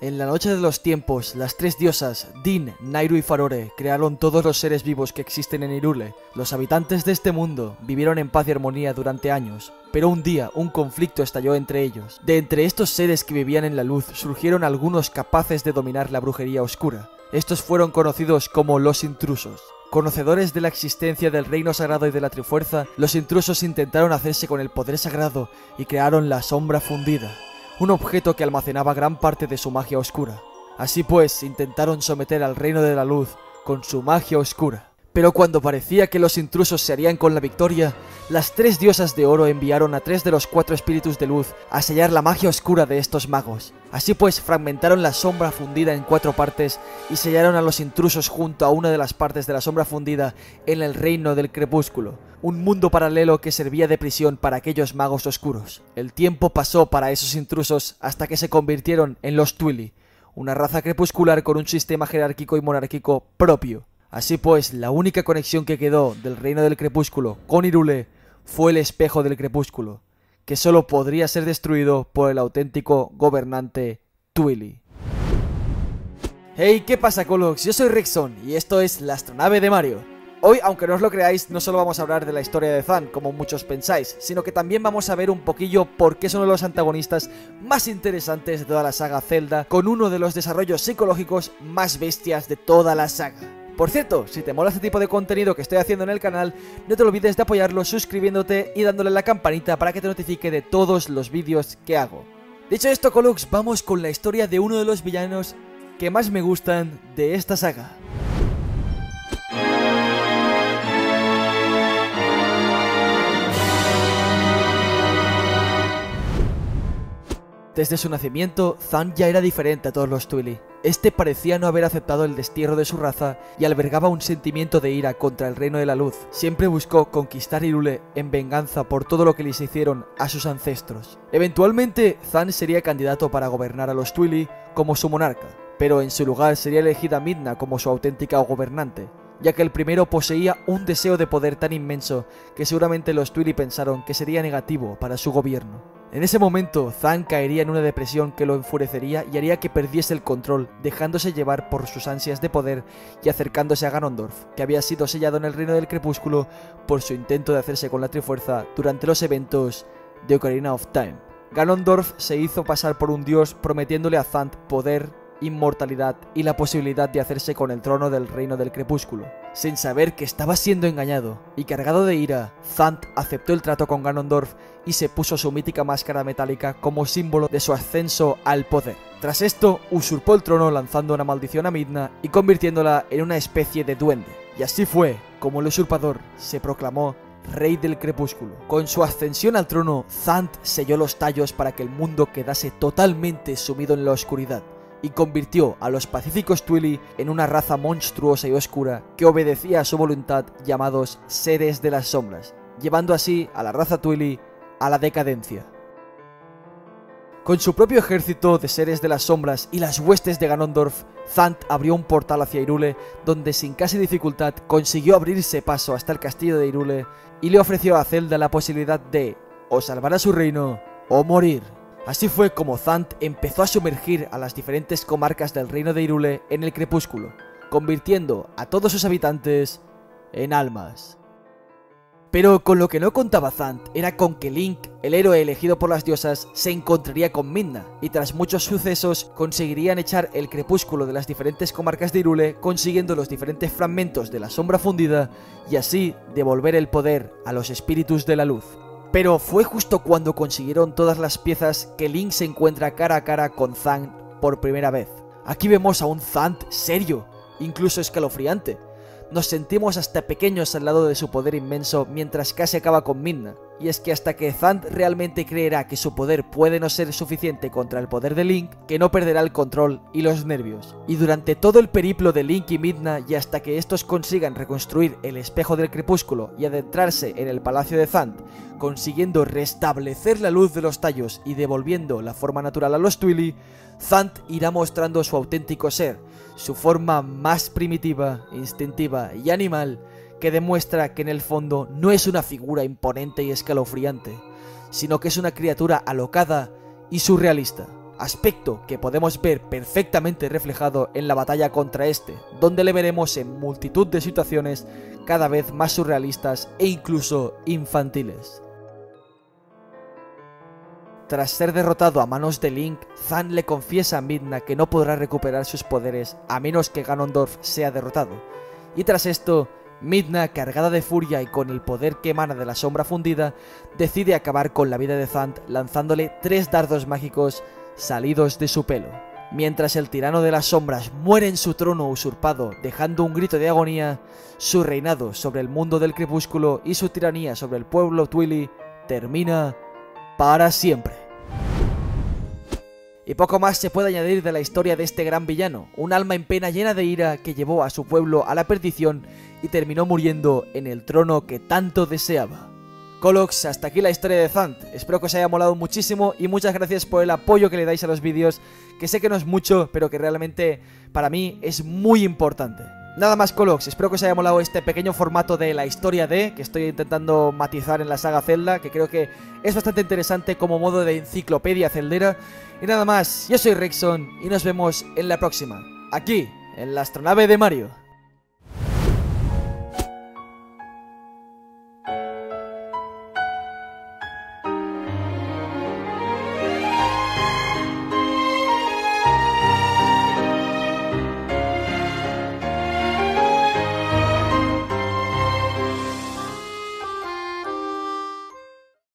En la noche de los tiempos, las tres diosas, Din, Nayru y Farore, crearon todos los seres vivos que existen en Hyrule. Los habitantes de este mundo vivieron en paz y armonía durante años, pero un día un conflicto estalló entre ellos. De entre estos seres que vivían en la luz surgieron algunos capaces de dominar la brujería oscura. Estos fueron conocidos como los intrusos. Conocedores de la existencia del reino sagrado y de la Trifuerza, los intrusos intentaron hacerse con el poder sagrado y crearon la Sombra Fundida, un objeto que almacenaba gran parte de su magia oscura. Así pues, intentaron someter al reino de la luz con su magia oscura. Pero cuando parecía que los intrusos se harían con la victoria, las tres diosas de oro enviaron a 3 de los 4 espíritus de luz a sellar la magia oscura de estos magos. Así pues, fragmentaron la sombra fundida en 4 partes y sellaron a los intrusos junto a una de las partes de la sombra fundida en el reino del crepúsculo, un mundo paralelo que servía de prisión para aquellos magos oscuros. El tiempo pasó para esos intrusos hasta que se convirtieron en los Twili, una raza crepuscular con un sistema jerárquico y monárquico propio. Así pues, la única conexión que quedó del reino del crepúsculo con Hyrule fue el espejo del crepúsculo, que solo podría ser destruido por el auténtico gobernante Twili. Hey, ¿qué pasa, Colox? Yo soy Rickson y esto es la astronave de Mario. Hoy, aunque no os lo creáis, no solo vamos a hablar de la historia de Zan, como muchos pensáis, sino que también vamos a ver un poquillo por qué son uno de los antagonistas más interesantes de toda la saga Zelda, con uno de los desarrollos psicológicos más bestias de toda la saga. Por cierto, si te mola este tipo de contenido que estoy haciendo en el canal, no te olvides de apoyarlo suscribiéndote y dándole a la campanita para que te notifique de todos los vídeos que hago. Dicho esto, Colox, vamos con la historia de uno de los villanos que más me gustan de esta saga. Desde su nacimiento, Zan ya era diferente a todos los Twili. Este parecía no haber aceptado el destierro de su raza y albergaba un sentimiento de ira contra el reino de la luz. Siempre buscó conquistar Hyrule en venganza por todo lo que les hicieron a sus ancestros. Eventualmente, Zan sería candidato para gobernar a los Twili como su monarca, pero en su lugar sería elegida Midna como su auténtica gobernante, ya que el primero poseía un deseo de poder tan inmenso que seguramente los Twili pensaron que sería negativo para su gobierno. En ese momento, Zan caería en una depresión que lo enfurecería y haría que perdiese el control, dejándose llevar por sus ansias de poder y acercándose a Ganondorf, que había sido sellado en el reino del crepúsculo por su intento de hacerse con la Trifuerza durante los eventos de Ocarina of Time. Ganondorf se hizo pasar por un dios prometiéndole a Zan poder, inmortalidad y la posibilidad de hacerse con el trono del reino del crepúsculo. Sin saber que estaba siendo engañado y cargado de ira, Zan aceptó el trato con Ganondorf y se puso su mítica máscara metálica como símbolo de su ascenso al poder. Tras esto, usurpó el trono lanzando una maldición a Midna y convirtiéndola en una especie de duende. Y así fue como el usurpador se proclamó Rey del Crepúsculo. Con su ascensión al trono, Zan selló los tallos para que el mundo quedase totalmente sumido en la oscuridad, y convirtió a los pacíficos Twili en una raza monstruosa y oscura que obedecía a su voluntad, llamados Seres de las Sombras, llevando así a la raza Twili a la decadencia. Con su propio ejército de Seres de las Sombras y las huestes de Ganondorf, Zan abrió un portal hacia Hyrule, donde sin casi dificultad consiguió abrirse paso hasta el castillo de Hyrule y le ofreció a Zelda la posibilidad de o salvar a su reino o morir. Así fue como Zan empezó a sumergir a las diferentes comarcas del reino de Hyrule en el crepúsculo, convirtiendo a todos sus habitantes en almas. Pero con lo que no contaba Zan era con que Link, el héroe elegido por las diosas, se encontraría con Midna, y tras muchos sucesos conseguirían echar el crepúsculo de las diferentes comarcas de Hyrule, consiguiendo los diferentes fragmentos de la sombra fundida y así devolver el poder a los espíritus de la luz. Pero fue justo cuando consiguieron todas las piezas que Link se encuentra cara a cara con Zan por primera vez. Aquí vemos a un Zan serio, incluso escalofriante. Nos sentimos hasta pequeños al lado de su poder inmenso mientras casi acaba con Midna. Y es que hasta que Zan realmente creerá que su poder puede no ser suficiente contra el poder de Link, que no perderá el control y los nervios. Y durante todo el periplo de Link y Midna, y hasta que estos consigan reconstruir el espejo del crepúsculo y adentrarse en el palacio de Zan, consiguiendo restablecer la luz de los tallos y devolviendo la forma natural a los Twili, Zan irá mostrando su auténtico ser, su forma más primitiva, instintiva y animal, que demuestra que en el fondo no es una figura imponente y escalofriante, sino que es una criatura alocada y surrealista. aspecto que podemos ver perfectamente reflejado en la batalla contra este, donde le veremos en multitud de situaciones cada vez más surrealistas e incluso infantiles. Tras ser derrotado a manos de Link, Zan le confiesa a Midna que no podrá recuperar sus poderes a menos que Ganondorf sea derrotado, y tras esto, Midna, cargada de furia y con el poder que emana de la sombra fundida, decide acabar con la vida de Zan lanzándole 3 dardos mágicos salidos de su pelo. Mientras el tirano de las sombras muere en su trono usurpado, dejando un grito de agonía, su reinado sobre el mundo del crepúsculo y su tiranía sobre el pueblo Twili termina para siempre. Y poco más se puede añadir de la historia de este gran villano, un alma en pena llena de ira que llevó a su pueblo a la perdición y terminó muriendo en el trono que tanto deseaba. Colox, hasta aquí la historia de Zant. Espero que os haya molado muchísimo y muchas gracias por el apoyo que le dais a los vídeos, que sé que no es mucho, pero que realmente para mí es muy importante. Nada más, Colox, espero que os haya molado este pequeño formato de la historia de, que estoy intentando matizar en la saga Zelda, que creo que es bastante interesante como modo de enciclopedia celdera. Y nada más, yo soy Rexon y nos vemos en la próxima, aquí, en la astronave de Mario.